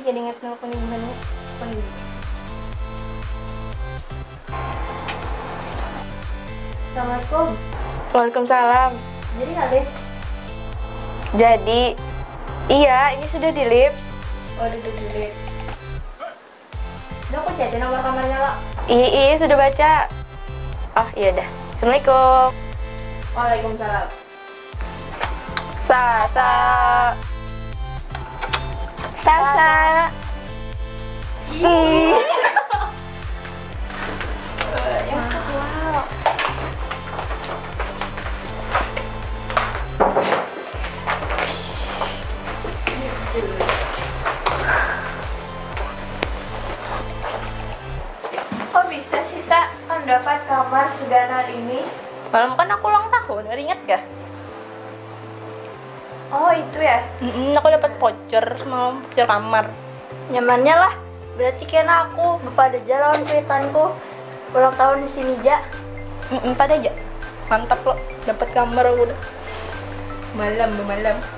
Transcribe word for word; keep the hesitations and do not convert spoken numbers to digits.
jadi inget nelfon ibu Hanu. Telepon dulu. Assalamualaikum. Waalaikumsalam. Jadi nggak deh? Jadi, iya ini sudah di lift. Oh, udah dulu. Udah aku cek nomor kamarnya lo. Iya, iya sudah baca. Oh iya dah. Assalamualaikum. Waalaikumsalam. Sasa. Sasa. Ih. Yang wow. Kok bisa sih, Sa? Kan dapat kamar seganal ini. Malam kan aku ulang tahun, ada inget gak? Oh, itu ya? Mm-mm, aku dapat voucher, malam voucher kamar. Nyamannya lah. Berarti kena aku lupa ada jalan kuitanku. Ulang tahun di sini, Ja. Mm-mm, pada aja. Mantap loh, dapat kamar udah. Malam, malam.